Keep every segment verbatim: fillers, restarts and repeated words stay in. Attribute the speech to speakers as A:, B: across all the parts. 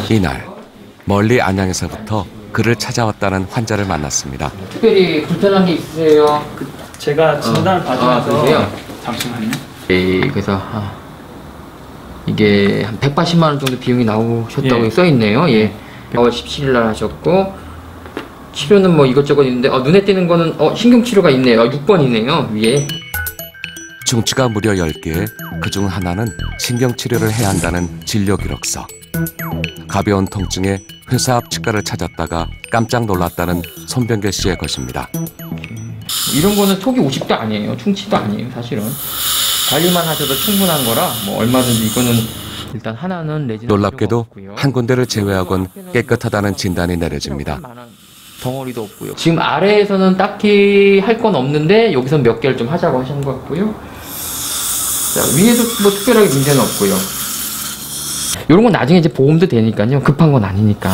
A: 이날 멀리 안양에서부터 그를 찾아왔다는 환자를 만났습니다.
B: 특별히 불편한 게 있으세요?
C: 그 제가 진단을
B: 어.
C: 받으면서
B: 아,
C: 잠시만요.
B: 네, 그래서 아, 이게 한 백팔십만 원 정도 비용이 나오셨다고
C: 예.
B: 써있네요. 예. 어, 십칠 일 날 하셨고 치료는 뭐 이것저것 있는데 어, 눈에 띄는 거는 어, 신경치료가 있네요. 어, 육 번이네요 위에.
A: 중치가 무려 열 개에 그중 하나는 신경치료를 해야 한다는 진료기록서. 가벼운 통증에 회사 앞 치과를 찾았다가 깜짝 놀랐다는 손병길 씨의 것입니다.
B: 이런 거는 톡이 오십 도 아니에요. 충치도 아니에요. 사실은 관리만 하셔도 충분한 거라 뭐 얼마든지 이거는 일단 하나는 레진.
A: 놀랍게도 한 군데를 제외하곤 깨끗하다는 진단이 내려집니다.
B: 덩어리도 없고요. 지금 아래에서는 딱히 할 건 없는데 여기서 몇 개를 좀 하자고 하신 것 같고요. 자, 위에도 뭐 특별하게 문제는 없고요. 이런 건 나중에 이제 보험도 되니까요. 급한 건 아니니까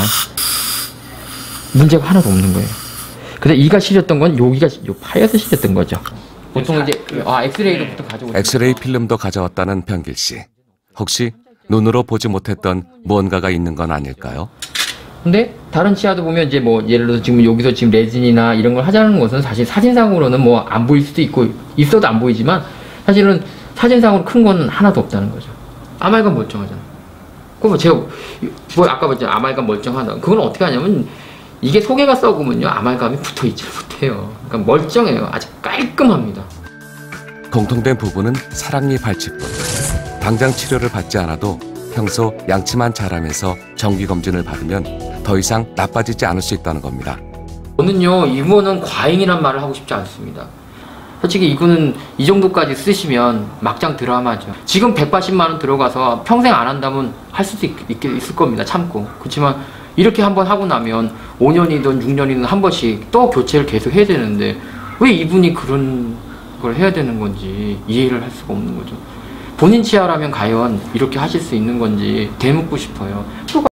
B: 문제가 하나도 없는 거예요. 근데 이가 시렸던 건 여기가 요 파여서 시렸던 거죠. 보통 이제 아 엑스레이부터 가져오죠.
A: 엑스레이 필름도 가져왔다는 병길 씨. 혹시 눈으로 보지 못했던 무언가가 있는 건 아닐까요?
B: 근데 다른 치아도 보면 이제 뭐 예를 들어서 지금 여기서 지금 레진이나 이런 걸 하자는 것은 사실 사진상으로는 뭐 안 보일 수도 있고 있어도 안 보이지만 사실은 사진상으로 큰 건 하나도 없다는 거죠. 아말감 멀쩡하잖아. 그럼 제가 뭐 아까 봤잖아 아말감 멀쩡하다. 그건 어떻게 하냐면 이게 속에가 썩으면요 아말감이 붙어 있지 못해요. 그러니까 멀쩡해요. 아주 깔끔합니다.
A: 공통된 부분은 사랑니 발치뿐. 당장 치료를 받지 않아도 평소 양치만 잘하면서 정기검진을 받으면 더 이상 나빠지지 않을 수 있다는 겁니다.
B: 저는요 이거는 과잉이란 말을 하고 싶지 않습니다. 솔직히 이거는 이 정도까지 쓰시면 막장 드라마죠. 지금 백팔십만 원 들어가서 평생 안 한다면 할 수도 있, 있, 있을 겁니다. 참고. 그렇지만 이렇게 한번 하고 나면 오 년이든 육 년이든 한 번씩 또 교체를 계속 해야 되는데 왜 이분이 그런 걸 해야 되는 건지 이해를 할 수가 없는 거죠. 본인 치아라면 과연 이렇게 하실 수 있는 건지 되묻고 싶어요.